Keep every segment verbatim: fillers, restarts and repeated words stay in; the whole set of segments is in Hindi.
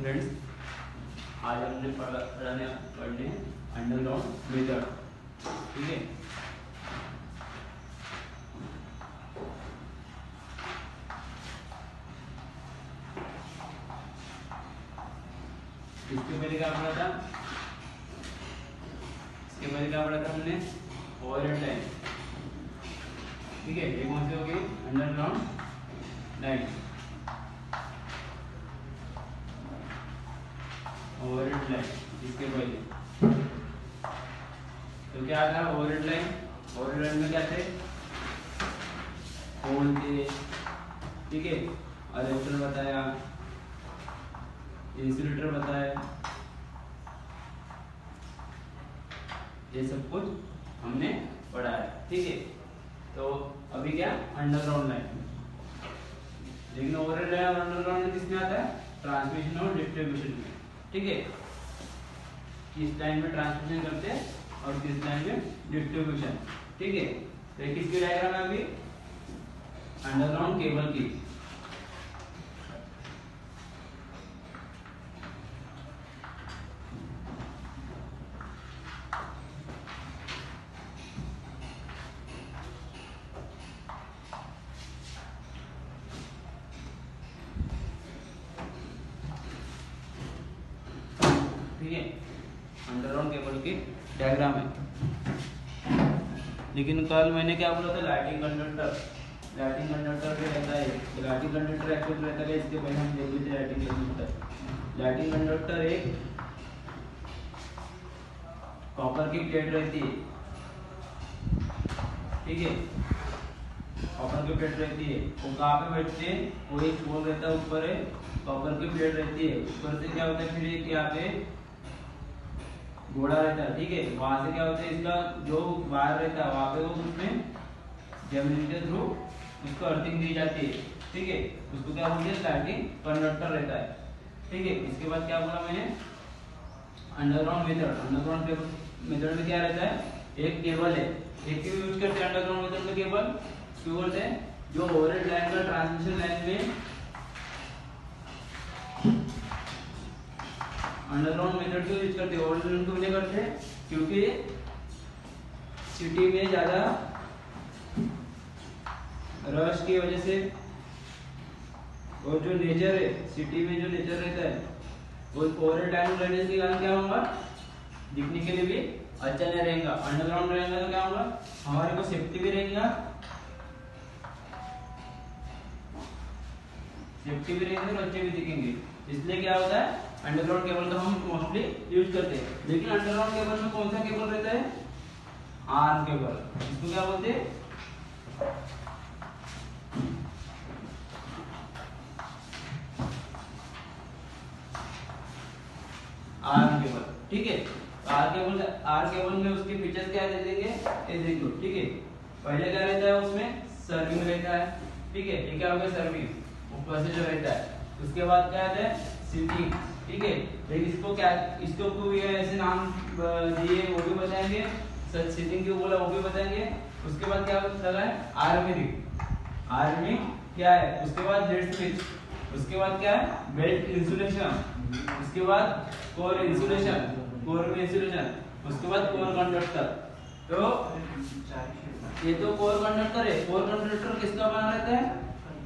फ्रेंड्स, आज हमने पढ़ने पढ़ने अंडरग्राउंड मेथड। ठीक है, इसके पहले क्या पढ़ा था इसके पहले क्या पढ़ा था हमने ओवरहेड लाइन। ठीक है, एक कौन सी होगी अंडरग्राउंड लाइन, ओवरहेड लाइन। इसके पहले तो क्या था ओवरहेड लाइन? ओवरहेड लाइन में क्या थे? पोल थे, ठीक है, अरेस्टर बताया, इंसुलेटर बताया, ये सब कुछ हमने पढ़ा है। ठीक है, तो अभी क्या अंडरग्राउंड लाइन। लेकिन ओवरहेड लाइन और अंडरग्राउंड में किसमें आता है? ट्रांसमिशन और डिस्ट्रीब्यूशन में। ठीक है, किस लाइन में ट्रांसमिशन करते हैं और किस लाइन में डिस्ट्रीब्यूशन। ठीक है, तो ये किसकी डायग्राम है अभी? अंडरग्राउंड केबल की। ठीक है, अंडरग्राउंड केबल की डायग्राम है। लेकिन कल मैंने क्या बोला था? Lighting conductor. लाइटिंग कंडक्टर क्या रहता है? लाइटिंग कंडक्टर एक्चुअली रहता है, इसके पहले हम देख लेते हैं लाइटिंग कंडक्टर। लाइटिंग कंडक्टर एक कॉपर की प्लेट रहती है। ठीक है, कॉपर की प्लेट रहती है, वो कहाँ पे बैठते हैं? वो एक पोल रहता है, ऊपर है कॉपर की प्लेट रहती है, ऊपर से क्या होता है फिर एक यहाँ पे घोड़ा रहता है। ठीक है, वहां से क्या होता है, इसका जो वायर रहता है वहां पे वो उसमें जमीन के थ्रू उसको अर्थिंग दी जाती है। ठीक है, उसको क्या बोलते हैं? लाइटिंग कंडक्टर रहता है। ठीक है, इसके बाद क्या बोला मैंने? Underground method. अंडरग्राउंड मेथड में क्या रहता है? एक केबल है, एक क्यों यूज करते हैं अंडरग्राउंड मेथड में? केबल क्यों बोलते हैं? जो ओवरहेड लाइन का ट्रांसमिशन लाइन में अंडरग्राउंड मेथड क्यों यूज करते हैं? ओवरहेड लाइन क्यों नहीं करते? क्योंकि सिटी में ज्यादा रश की वजह से और जो नेचर है सिटी में, जो नेचर रहता है वो ओवरहेड लाइन रहने के कारण क्या होगा? दिखने के लिए भी अच्छा नहीं रहेगा। अंडरग्राउंड रहेगा तो क्या होगा? हमारे को सेफ्टी भी रहेगा, सेफ्टी भी रहेगी और अच्छे भी दिखेंगे। इसलिए क्या होता है, अंडरग्राउंड केबल तो हम मोस्टली यूज करते हैं। लेकिन अंडरग्राउंड केबल में कौन सा केबल रहता है? Arm cable. इसको क्या बोलते हैं? Arm cable. ठीक है, आर केबल आर केबल में उसके फीचर्स क्या दे देंगे ये देख लो। ठीक है, पहले क्या रहता है? उसमें सर्विंग रहता है। ठीक है, ये क्या होगा? सर्विंग ऊपर से जो रहता है। उसके बाद क्या आता है? सीटिंग। ठीक है, लेकिन इसको क्या इसको कोई ऐसे नाम दिए वो भी बताएंगे, सच सीटिंग क्यों बोला वो भी बताएंगे। उसके बाद क्या लगा है? आर्मिंग। आर्मिंग क्या है? उसके बाद लेड स्विच। उसके बाद क्या है? Belt insulation. उसके बाद कोर इंसुलेशन, कोर में इंसुलेशन। उसके बाद कोर कंडक्टर। तो ये तो कोर कंडक्टर है। कोर कंडक्टर किसका बना रहता है?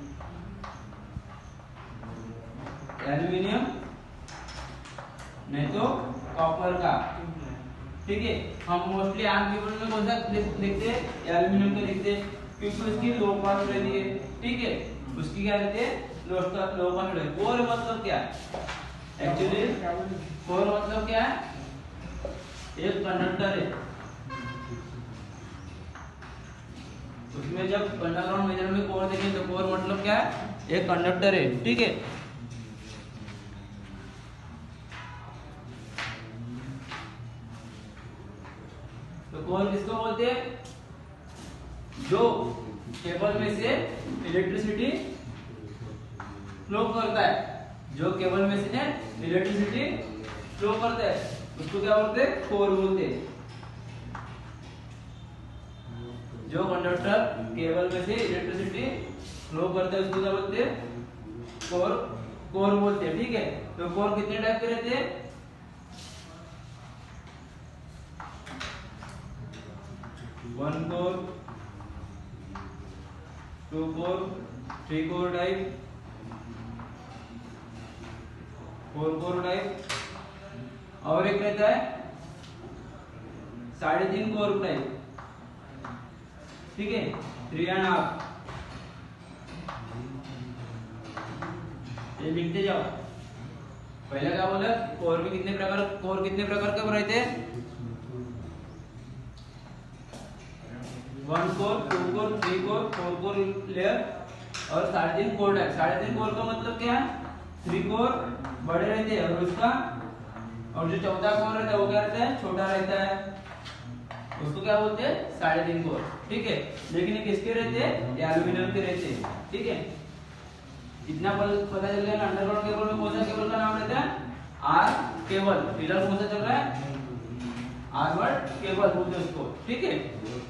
एल्युमिनियम नहीं तो कॉपर का। ठीक है, हम मोस्टली आर्म केबल में कौन सा लिखते हैं? एल्युमिनियम का लिखते हैं, क्योंकि उसकी लो कॉस्ट रहती है। ठीक है, उसकी क्या रहती है? लो लो कॉस्ट रहती है। कोर मतलब क्या है? एक्चुअली कोर मतलब क्या है? एक कंडक्टर है, उसमें जब अंडरग्राउंड मेथड में कोर देखें तो कोर मतलब क्या है? एक कंडक्टर है। ठीक है, तो कोर किसको बोलते हैं? जो केबल में से इलेक्ट्रिसिटी फ्लो करता है, जो केबल में से इलेक्ट्रिसिटी फ्लो करता है उसको क्या बोलते हैं? कोर बोलते हैं। जो कंडक्टर केबल में से इलेक्ट्रिसिटी फ्लो करता है उसको क्या बोलते हैं? कोर कोर बोलते हैं। ठीक है, तो कोर कितने टाइप के रहते हैं? One core, two core, three core type, four core type, और एक रहता है साढ़े तीन कोर टाइप, ठीक है, थ्री एंड हाफ। ये लिखते जाओ। पहले क्या बोला, कोर में कितने प्रकार कोर कितने प्रकार के रहते हैं? One core, two core, three core, four core layer और साढ़े तीन कोर टाइप। साढ़े तीन कोर का मतलब क्या है? थ्री कोर बड़े रहते हैं और उसका और जो चौथा कोर रहता है वो क्या रहता है? छोटा रहता है, उसको क्या बोलते हैं? साढ़े तीन कोर, ठीक है। लेकिन ये किसके रहते हैं? ये एल्यूमिनियम के रहते हैं, ठीक है। इतना पता चल गया ना। अंडरग्राउंड केबल में कौन सा केबल का नाम रहता है? आर केबल। फिलहाल कौन सा चल रहा है? आर्मर्ड केबल बोलते हैं उसको, ठीक है।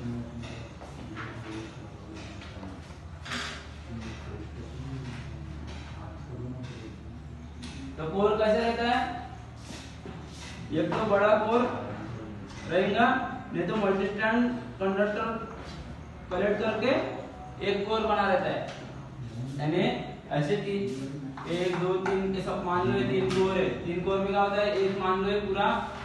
तो कोर कैसे रहता है? एक तो बड़ा कोर रहेगा, नहीं तो मल्टी स्ट्रैंड कंडक्टर कलेक्ट करके एक कोर बना रहता है। यानी ऐसे तीन, एक दो तीन के सब मान लो ये तीन कोर है। तीन कोर में क्या होता है? एक मान लो ये पूरा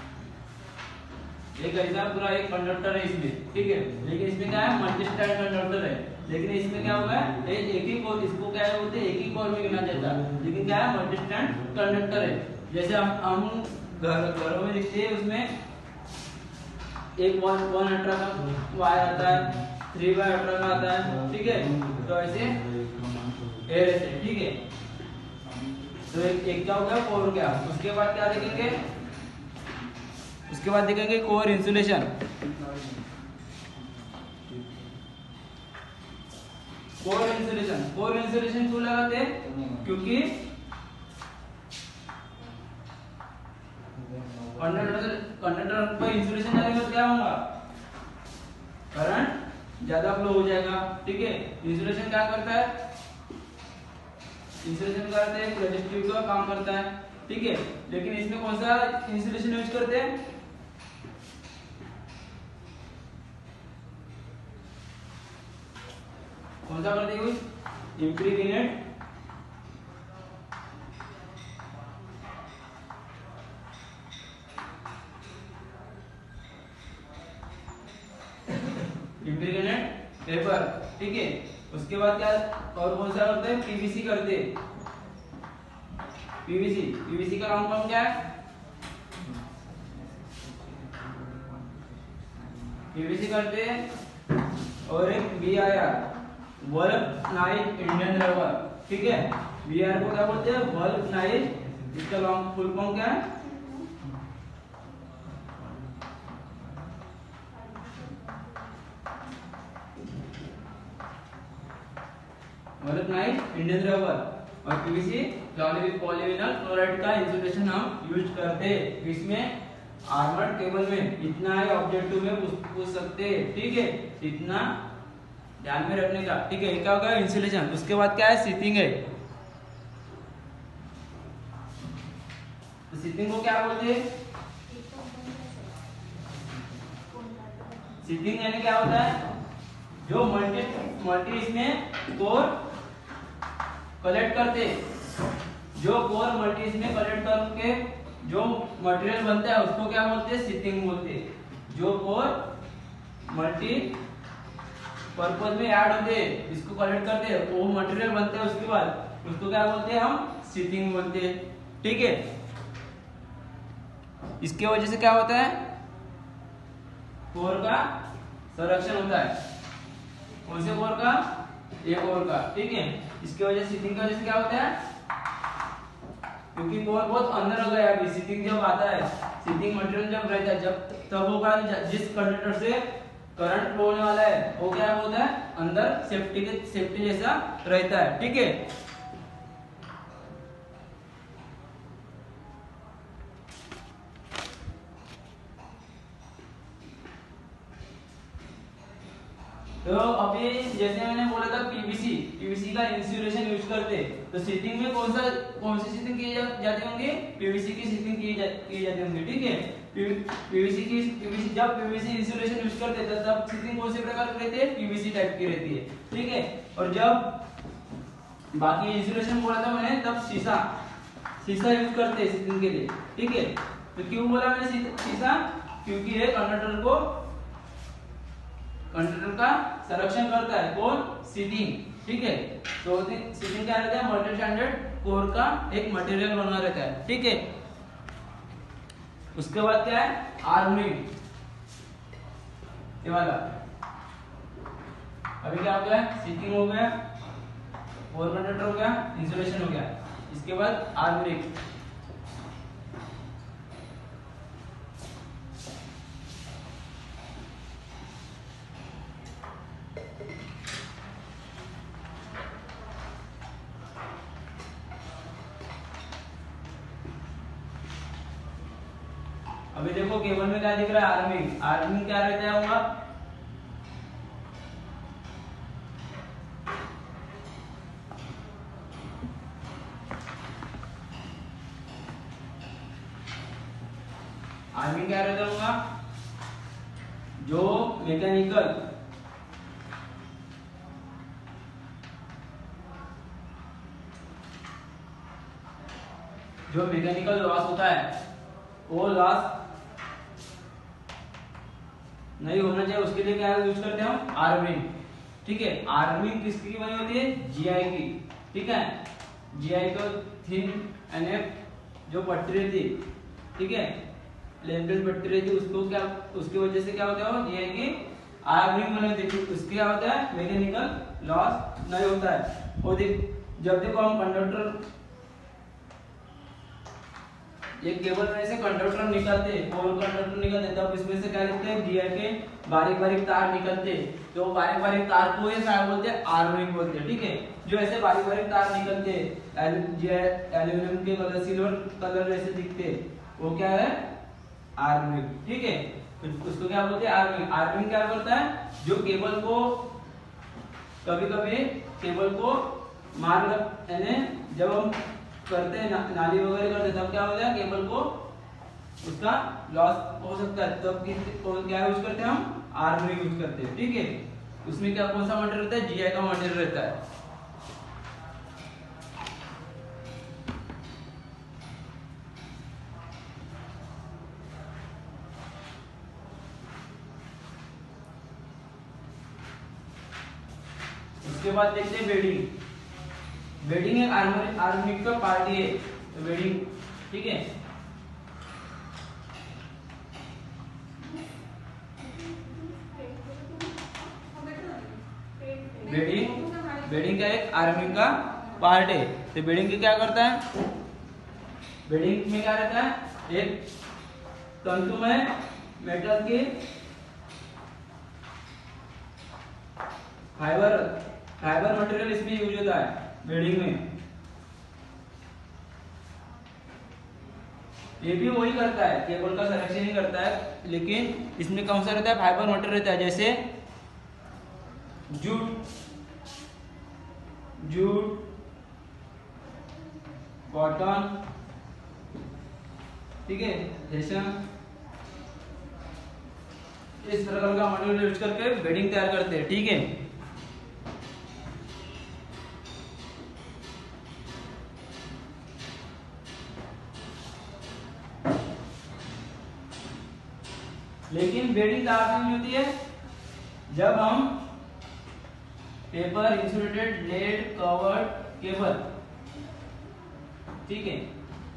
एक ऐसा पूरा एक कंडक्टर है इसमें, ठीक है। लेकिन इसमें क्या है? मल्टी स्ट्रैंड कंडक्टर है। लेकिन इसमें क्या होगा? एक ही कोर, इसको क्या बोलते हैं? एक ही कोर में गिना जाता है। लेकिन क्या है? मल्टी स्ट्रैंड कंडक्टर है। जैसे हम हम घर घरों में देखते हैं, उसमें एक वन वन अठारह का वायर आता है, थ्री बाय अठारह का आता है, ठीक है। तो ऐसे एयर ऐसे, ठीक है। तो एक, एक क्या हो गया? कोर हो गया। उसके बाद क्या देखेंगे? उसके बाद देखेंगे core insulation. Core insulation core insulation क्यों लगाते हैं? क्योंकि कंडक्टर कंडक्टर पर इंसुलेशन डालेंगे तो क्या होगा? करंट ज्यादा फ्लो हो जाएगा, ठीक है। इंसुलेशन क्या करता है? इंसुलेशन करते हैं रेजिस्टिव का काम करता है, ठीक है। लेकिन इसमें कौन सा इंसुलेशन यूज करते हैं? कौन सा करते हैं यूज? इम्प्रीग्नेट इम्प्रीग्नेट पेपर, ठीक है। उसके बाद क्या और कौन सा करते हैं? पीवीसी करते हैं। पीवीसी पीवीसी का लॉन्ग फॉर्म क्या है? पीवीसी करते हैं। और एक BIR, bulk night Indian rubber, ठीक है। बीआईआर को क्या बोलते हैं? Bulk night. इसका लॉन्ग फुल फॉर्म क्या है? Bulk night Indian rubber. और पीवीसी पॉलीविनाइल क्लोराइड का इंसुलेशन हम यूज करते हैं। इसमें आर्मर्ड केबल में इतना है, ऑब्जेक्टिव में पूछ सकते हैं, ठीक है। इतना ध्यान में रखने का, ठीक है। क्या होगा? इंसुलेशन। उसके बाद क्या है? सीथिंग है। तो सीथिंग को क्या बोलते हैं? सीथिंग यानी क्या होता है? जो मल्टी मल्टी इसमें कोर कलेक्ट करते, जो कोर मल्टी इसमें कलेक्ट करके जो मटेरियल बनता है उसको क्या बोलते हैं? सीथिंग बोलते हैं। जो कोर मल्टी पर्पज में ऐड होते हैं, इसको कलेक्ट करते हैं, वो मटेरियल बनता है, उसके बाद उसको क्या बोलते हैं? हम सीथिंग बोलते हैं, ठीक है। इसके वजह से क्या होता है? कोर का संरक्षण होता है। कौन से कोर का? एक कोर का, ठीक है। इसके वजह से सीथिंग की वजह से क्या होता है? क्योंकि कोर बहुत अंदर हो गया। अभी सीथिंग जब आता है, सीथिंग मटेरियल जब रहता है, जब तब होगा जिस कंडक्टर से करंट फ्लो होने वाला है वो क्या होता है? अंदर सेफ्टी के सेफ्टी जैसा रहता है, ठीक है। तो अभी जैसे मैंने बोला था पीवीसी पीवीसी का इंसुलेशन यूज करते, तो सीथिंग में कौन सा कौन सी शीथिंग की जा, जाती होंगी, पीवीसी की शीथिंग की, जा, की जाती होंगी, ठीक है। पीवीसी की पीवीसी जब पीवीसी इंसुलेशन यूज करते हैं तब शीथिंग कौन से प्रकार की रहती है, पीवीसी टाइप की रहती है, ठीक है। और जब बाकी इंसुलेशन बोला था मैंने तब शीशा शीशा यूज करते हैं शीथिंग के लिए, ठीक है। तो क्यों बोला मैंने शीशा, क्योंकि ये कंडक्टर को कंडक्टर का संरक्षण करता है, कौन, शीथिंग, ठीक है। तो शीथिंग क्या रहता है, मल्टी स्टैंडर्ड कोर का एक मटेरियल बना रहता है, ठीक है। उसके बाद क्या है, आर्मिंग, ये वाला। अभी क्या हो गया, शीथिंग हो गया, कोर कंडक्टर हो गया, इंसुलेशन हो गया, इसके बाद आर्मिंग। अभी देखो केबल में क्या दिख रहा है, आर्मिंग। आर्मिंग क्या रहता है होगा, आर्मिंग क्या रहता होगा, जो मैकेनिकल जो मैकेनिकल लॉस होता है वो लॉस नहीं होना चाहिए, उसके लिए क्या यूज करते हैं हम, आर्मिंग, ठीक है। आर्मिंग किसकी बनी होती है, जीआई की, ठीक है। जीआई को थिन एनएफ जो पट्टी रहती है, ठीक है, लेंथलेस पट्टी रहती है, उसको क्या, उसकी वजह से क्या होता है, जीआई की आर्मिंग बनी होती है, उसके क्या होता है, मैकेनिकल लॉस नहीं होता है। और देख जब देखो हम कंडक्टर एक केबल में से कंडक्टर निकलते हैं, कोर कंडक्टर निकलते तब इसमें से क्या लिखते हैं, जीआई के बारीक बारीक तार निकलते, तो बारीक बारीक तार को ये क्या बोलते हैं, आर्मिंग बोलते हैं, ठीक है। जो ऐसे बारीक बारीक तार निकलते एल्यूमिनियम के कलर, सिल्वर कलर जैसे दिखते, वो क्या है, आर्मिंग, ठीक है। तो उसको क्या बोलते हैं, आर्मिंग। आर्मिंग क्या करता है, जो केबल को कभी कभी केबल को मार यानी जब हम करते हैं ना, नाली वगैरह करते तब क्या होता है, केबल को उसका लॉस हो सकता है, तब कौन क्या यूज करते हैं हम, आर्मिंग यूज करते हैं, ठीक है। उसमें क्या कौन सा मटेरियल रहता है, जीआई का मटेरियल रहता है। उसके बाद देखते हैं बेडिंग। बेडिंग एक आर्मिंग का पार्ट है, तो बेडिंग, ठीक है। बेडिंग बेडिंग का एक आर्मिंग का पार्ट है, तो बेडिंग क्या करता है, बेडिंग में क्या रहता है, एक तंतुमय मेटल की फाइबर फाइबर मटेरियल इसमें यूज होता है बेडिंग में। ये भी वही करता है, केबल का संरक्षण ही करता है, लेकिन इसमें कौन सा रहता है, फाइबर मटेरियल रहता है, जैसे जूट जूट कॉटन, ठीक है, जैसा इस प्रकार का मटेरियल यूज करके बेडिंग तैयार करते हैं, ठीक है। लेकिन बेडिंग तैयार नहीं होती है जब हम paper insulated lead covered cable, ठीक है,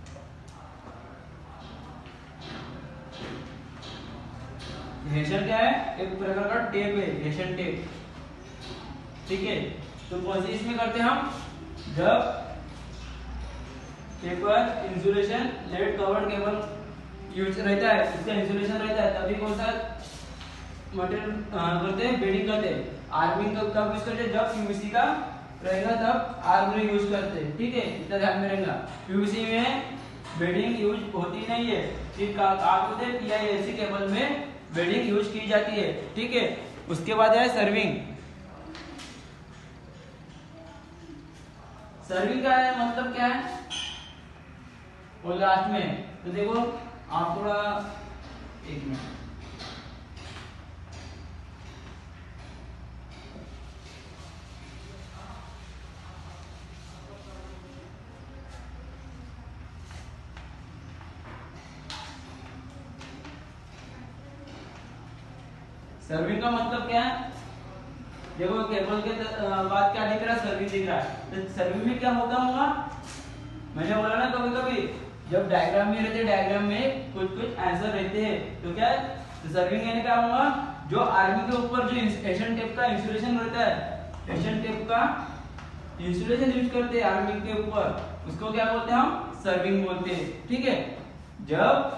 हेशन क्या है, एक प्रकार का टेप है, हेशन टेप, ठीक है। तो कौन सी इसमें करते हैं हम, जब paper insulation lead covered cable use रहता है, इसका इंसुलेशन रहता है, तभी कौन सा मटेरियल करते हैं, बेडिंग करते हैं। आर्मिंग कब यूज करते हैं, जब पीवीसी का रहेगा तब आर्मिंग यूज करते हैं, ठीक है, इतना ध्यान में रहेगा। पीवीसी में बेडिंग यूज होती नहीं है, ठीक आप बोलते हैं पीआईएलसी केबल में बेडिंग यूज की जाती है, ठीक है। उसके बाद है सर्विंग। सर्विंग का है मतलब क्या है, और लास्ट में तो देखो आप थोड़ा एक मिनट सर्विंग का मतलब क्या है? देखो केबल के बाद क्या दिख रहा है? सर्विंग दिख रहा है। तो सर्विंग में क्या होता होगा? मैंने बोला ना कभी कभी जब डायग्राम में रहते डायग्राम में कुछ कुछ आंसर रहते हैं तो क्या है? तो सर्विंग यानी क्या होगा? जो आर्मी के ऊपर जो एशियन टेप का इंसुलेशन रहता है, एशियन टेप का इंसुलेशन यूज करते हैं आर्मी के ऊपर, उसको क्या बोलते हैं? हम सर्विंग बोलते हैं। ठीक है, जब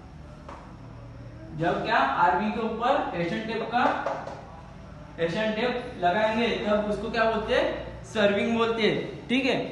जब क्या आर्मी के ऊपर एशियन टेप का एशियन टेप लगाएंगे तब उसको क्या बोलते हैं? सर्विंग बोलते हैं। ठीक है,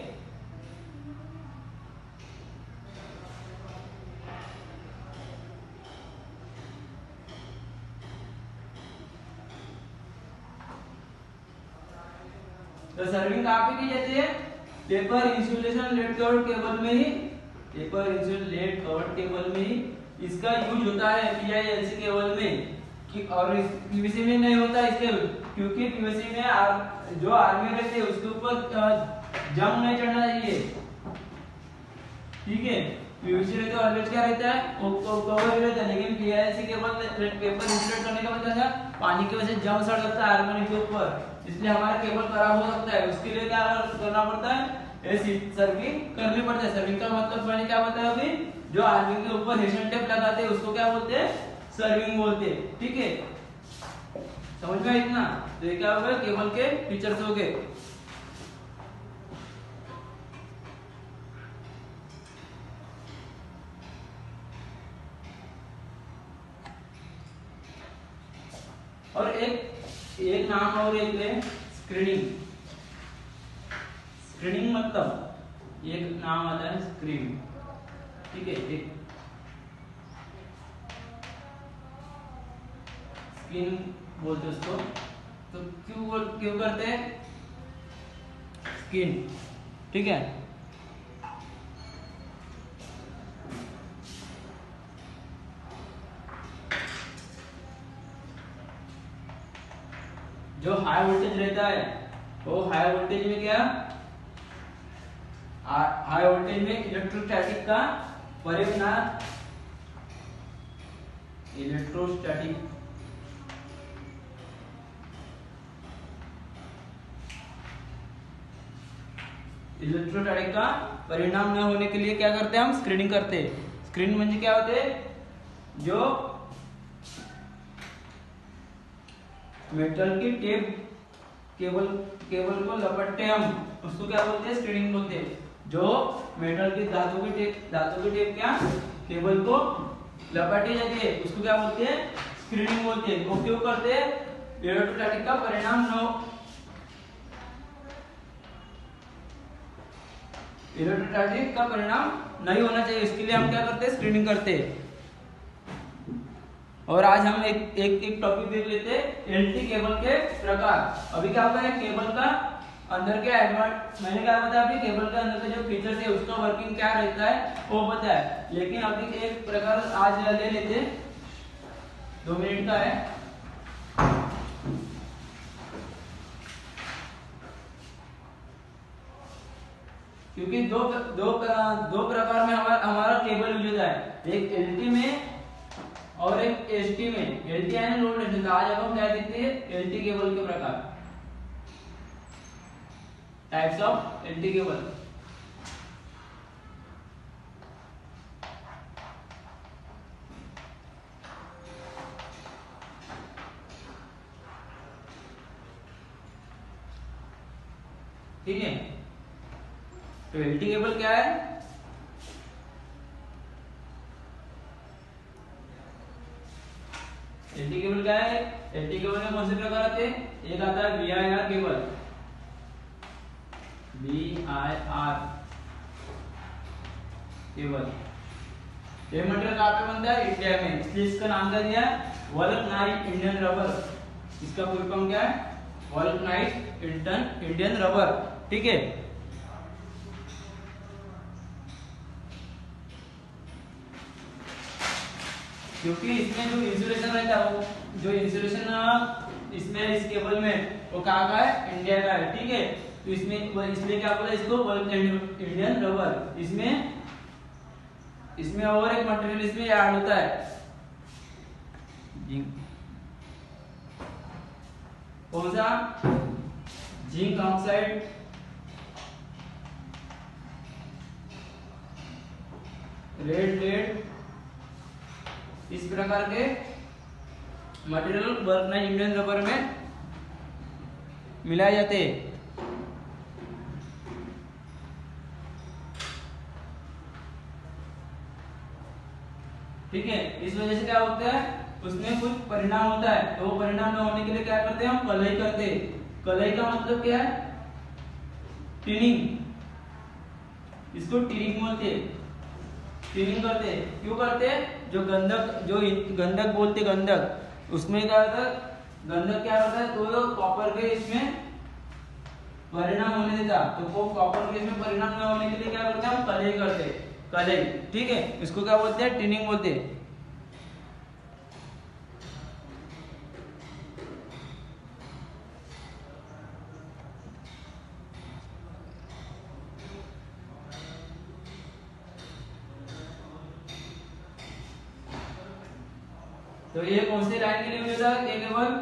तो सर्विंग कहाँ पे की जाती है? Paper insulation lead covered cable में ही, paper insulation lead covered cable में ही इसका यूज होता है पीआईएलसी केबल में कि, और पीवीसी में नहीं होता इसके, क्योंकि पीवीसी में आर, जो आर्मी रहते हैं उसके ऊपर जंग नहीं चढ़ना चाहिए। ठीक है, पीवीसी रहते ऑलवेज क्या रहता है? कवर रहता है, लेकिन पीआईएलसी केबल पेपर इंसुलेट करने का मतलब क्या? पानी की वजह से जंग सड़ सकता है आर्मी के ऊपर, इसलिए हमारा केबल खराब हो सकता है। उसके लिए क्या करना पड़ता है? ऐसी सर्विंग करनी पड़ता है। सर्विंग का मतलब मैंने क्या बताया अभी? जो आर्मी के ऊपर एशियन टेप लगाते हैं उसको क्या बोलते हैं? सर्विंग बोलते हैं। ठीक है, समझ में इतना? तो ये क्या हो गया? केबल के फीचर्स हो गए। और एक एक नाम और एक है स्क्रीनिंग। स्क्रीनिंग मतलब एक नाम आता है स्क्रीन। ठीक है, एक स्क्रीन बोलते उसको। तो क्यों बोल क्यों करते हैं स्क्रीन? ठीक है, जो हाई वोल्टेज रहता है वो हाई वोल्टेज में क्या हाई वोल्टेज में इलेक्ट्रोस्टैटिक का परिणाम इलेक्ट्रोस्टैटिक इलेक्ट्रोस्टैटिक का परिणाम न होने के लिए क्या करते हैं? हम स्क्रीनिंग करते हैं। स्क्रीन म्हणजे क्या होते हैं? जो मेटल की टेप केबल केबल को लपटते हम उसको क्या बोलते हैं? स्क्रीनिंग बोलते हैं। जो मेटल की धातु की टेप धातु की टेप क्या केबल को लपटी जाती है उसको क्या बोलते हैं? स्क्रीनिंग बोलते हैं। वो क्यों करते हैं? इलेक्ट्रोस्टैटिक का परिणाम न इलेक्ट्रोस्टैटिक का परिणाम नहीं होना चाहिए, इसके लिए हम क्या करते हैं? स्क्रीनिंग करते हैं। और आज हम एक एक एक टॉपिक देख लेते हैं एलटी केबल के प्रकार। अभी क्या होगा? केबल का अंदर के एडवांस मैंने क्या बताया? अभी केबल के अंदर के जो फीचर्स है उसका वर्किंग क्या रहता है वो पता है, लेकिन अभी एक प्रकार आज ले लेते हैं, दो मिनट का है। क्योंकि दो दो दो प्रकार में हमारा हमारा केबल यूज होता है, एक एलटी में और एक एसटी में। एलटी यानी लो वोल्टेज। आज अब हम क्या देखते हैं? एलटी केबल के प्रकार, टाइप्स ऑफ एलटी केबल। ठीक है, तो एलटी केबल क्या है? एलटी केबल क्या है? एलटी केबल में कौन से प्रकार आते हैं? एक आता है B I R cable, B I R cable. ये मटेरियल कहाँ पे बनता है? इंडिया में, इसलिए इसका नाम क्या दिया है? Vulcanite Indian rubber. इसका फुल फॉर्म क्या है? Vulcanite Indian Indian rubber. ठीक है, क्योंकि इसमें जो इंसुलेशन रहता है वो जो इंसुलेशन इसमें इस केबल में वो कहाँ का है, इंडिया का है, ठीक है। तो इसमें वो इसलिए क्या बोला इसको, इंडियन रबर। इसमें इसमें और एक मटेरियल इसमें ऐड होता है, जिंक। कौन सा, जिंक ऑक्साइड। रेड लेड, इस प्रकार के मटेरियल वर्कनाइज इंडियन रबर में मिलाए जाते हैं। ठीक है, इस वजह से क्या होता है, उसमें कुछ परिणाम होता है। तो वो परिणाम न होने के लिए क्या करते हैं हम, कलई करते हैं। कलई का मतलब क्या है, टिनिंग। इसको टिनिंग बोलते हैं, टिनिंग करते हैं। क्यों करते हैं, जो गंधक जो गंधक बोलते गंधक, उसमें क्या होता है, गंधक क्या होता है, तो कॉपर के इसमें परिणाम होने देता। तो वो कॉपर के इसमें परिणाम न होने के लिए क्या करते हैं हम, कलई करते हैं, कलई। ठीक है, इसको क्या बोलते हैं, टिनिंग बोलते हैं। तो ये कौन सी लाइन के लिए यूज होता है, एक केबल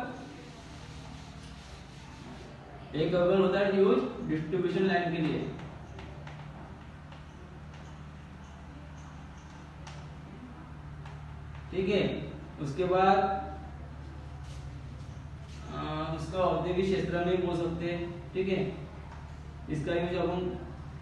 एक केबल होता है यूज डिस्ट्रीब्यूशन लाइन के लिए। ठीक है, उसके बाद इसका औद्योगिक क्षेत्र में बोल सकते हैं। ठीक है, इसका यूज अपन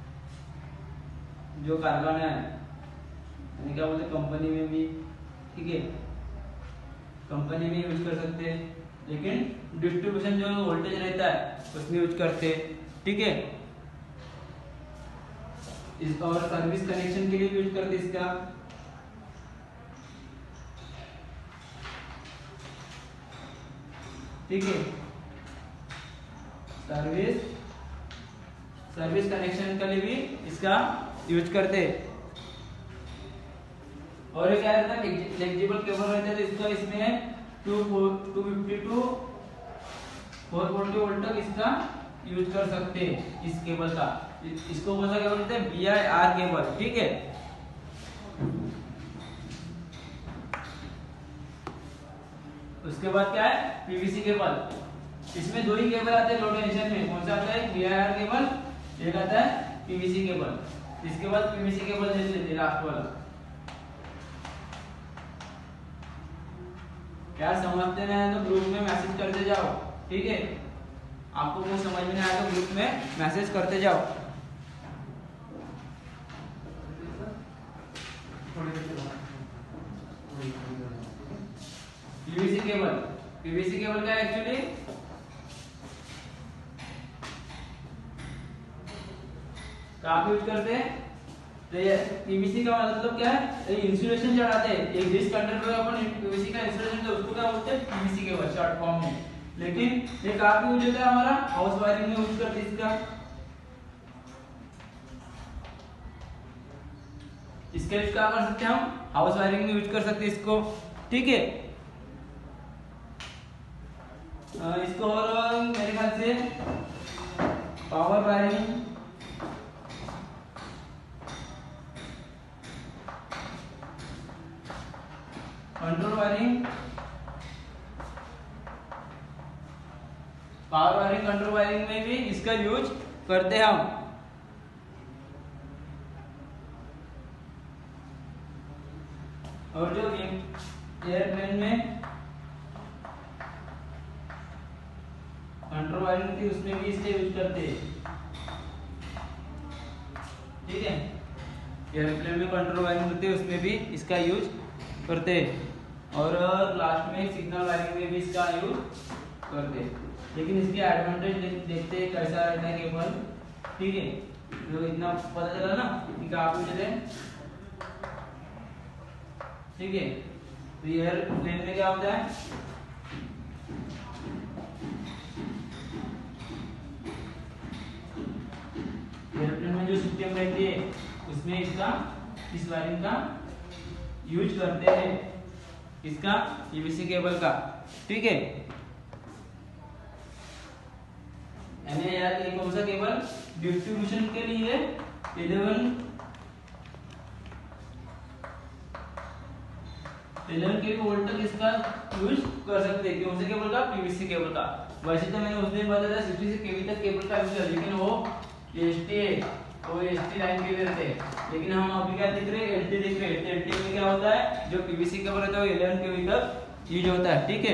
जो कारखाना है यानी क्या बोलते कंपनी में भी, ठीक है, कंपनी में यूज कर सकते हैं। लेकिन डिस्ट्रीब्यूशन जो वोल्टेज रहता है उसमें यूज करते हैं। ठीक है, इस और सर्विस कनेक्शन के लिए यूज करते हैं इसका। ठीक है, सर्विस सर्विस कनेक्शन के लिए भी इसका यूज करते हैं। और ये क्या रहता है, फ्लेक्सिबल केबल रहता है, तो इसका इसमें two two fifty to four forty volt तक इसका यूज कर सकते हैं इस केबल का। इसको कौन सा केबल बोलते हैं, बी आई आर केबल। ठीक है, उसके बाद क्या है, पीवीसी केबल। इसमें दो ही केबल आते हैं लो टेंशन में। कौन सा आता है, बी आई आर केबल, एक आता है पीवीसी केबल। इसके बाद पीवीसी केबल देख लेते हैं लास्ट वाला। क्या समझते नहीं है तो ग्रुप में मैसेज करते जाओ। ठीक है, आपको कुछ समझ में नहीं आया तो ग्रुप में मैसेज करते जाओ। पीवीसी केबल, पीवीसी केबल क्या है एक्चुअली, कहाँ यूज करते हैं, तो ये पीवीसी का मतलब क्या है, इंसुलेशन चढ़ाते हैं। एक जिस कंडक्टर पर अपन पीवीसी का इंसुलेशन तो उसको क्या बोलते हैं, पीवीसी केबल शॉर्ट फॉर्म में। लेकिन ये कहाँ यूज होता है, हमारा हाउस वायरिंग में यूज करते हैं इसका। इसके यूज क्या कर सकते हैं हम, हाउस वायरिंग में यूज कर सकते हैं इसको। ठीक है, इसको और मेरे ख्याल से power wiring, control wiring, power wiring, control wiring में भी इसका यूज करते हैं हम। और जो एयरप्लेन में कंट्रोल वायरिंग थी उसमें भी इससे यूज करते हैं। ठीक है, एयरप्लेन में कंट्रोल वायरिंग होती है उसमें भी इसका यूज करते हैं। और लास्ट में सिग्नल वायरिंग में भी इसका यूज करते हैं। लेकिन इसके एडवांटेज देखते हैं कैसा रहता है केबल। ठीक है, तो इतना पता चला ना कि क्या आप मुझे, ठीक है। तो एयरप्लेन में क्या होता है, एयरप्लेन में जो सिस्टम रहती है उसमें इसका इस वायरिंग का यूज करते हैं। किसका? पीवीसी केबल का। ठीक है, यानी यार ये कौन सा केबल? डिस्ट्रीब्यूशन के लिए इलेवन इलेवन केवी वोल्ट तक इसका यूज कर सकते हैं। कौन से केबल का? पीवीसी केबल का। वैसे तो मैंने उस दिन बताया था सिक्सटी सिक्स केवी तक केबल का यूज है, लेकिन वो एसटी है, वो एसटी लाइन के लिए रहते हैं। लेकिन हम अभी क्या दिख रहे हैं? एलटी दिख रहे हैं। एलटी में क्या होता है? जो पीवीसी केबल रहता है वो इलेवन केवी तक यूज होता है। ठीक है,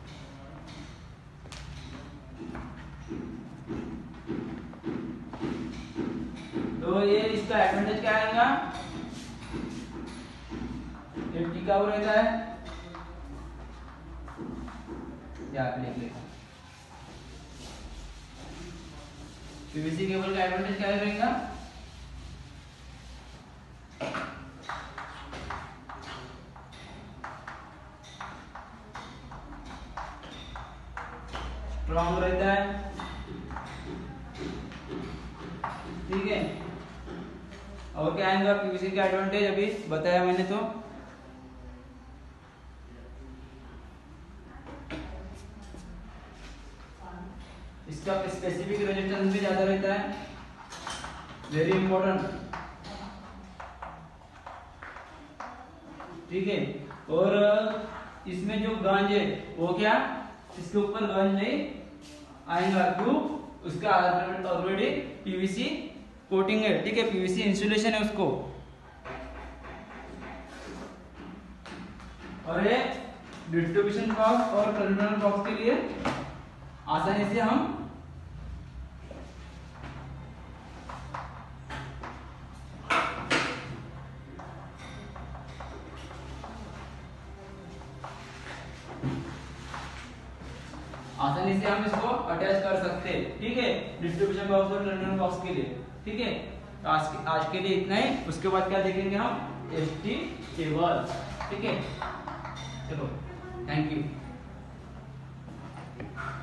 तो ये इसका एडवांटेज क्या आएगा? एलटी का वो रहता है, यहाँ पे लिख लेता। पीवीसी केबल का एडवांटेज क्या रहेगा? स्ट्रॉन्ग रहता है। ठीक है, और क्या आएगा पीवीसी का एडवांटेज? अभी बताया मैंने। तो इसका स्पेसिफिक रेजिस्टेंस भी ज्यादा रहता है, वेरी इंपॉर्टेंट। ठीक है, और इसमें जो गंज है वो क्या? इसके ऊपर गंज नहीं आएगा, क्यों? उसका ऑलरेडी पीवीसी कोटिंग है। ठीक है, पीवीसी इंसुलेशन है उसको। और ये डिस्ट्रीब्यूशन बॉक्स और टर्मिनल बॉक्स के लिए आसानी से हम आसानी से हम इसको अटैच कर सकते हैं। ठीक है, डिस्ट्रीब्यूशन बॉक्स और टर्मिनल बॉक्स के लिए। ठीक है, तो आज के आज के लिए इतना ही। उसके बाद क्या देखेंगे हम? ST cable. ठीक है, चलो, थैंक यू।